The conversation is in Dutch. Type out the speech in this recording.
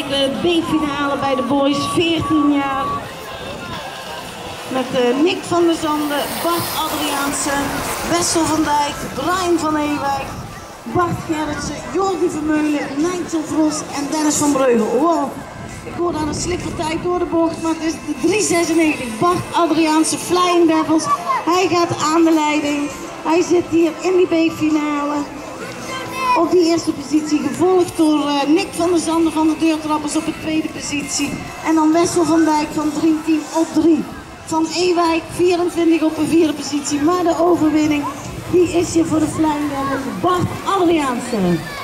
Ewijk, B-finale bij de boys, 14 jaar. Met Nick van der Zanden, Bart Adriaansen, Wessel van Dijk, Brian van Ewijk, Bart Gerritsen, Jordi Vermeulen, Nigel Vros en Dennis van Breugel. Wow, ik hoor aan een slikpartij door de bocht, maar het is de 396. Bart Adriaansen, Flying Devils. Hij gaat aan de leiding. Hij zit hier in die B-finale. Op die eerste positie, gevolgd door Nick van der Zanden van de Deurtrappers op de tweede positie. En dan Wessel van Dijk van Dream Team op 3. Van Ewijk 24 op de vierde positie. Maar de overwinning die is hier voor de Flying Devils, Bart Adriaansen.